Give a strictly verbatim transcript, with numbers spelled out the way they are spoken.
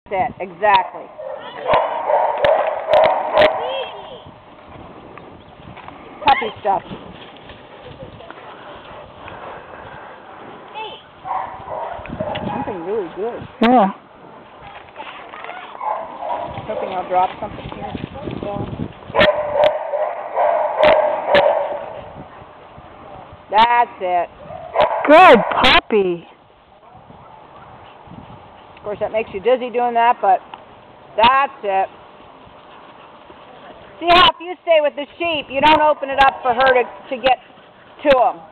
it, exactly. Puppy stuff. Something really good. Yeah. Hoping I'll drop something here. So. That's it. Good puppy. Of course, that makes you dizzy doing that, but that's it. See how if you stay with the sheep, you don't open it up for her to, to get to them.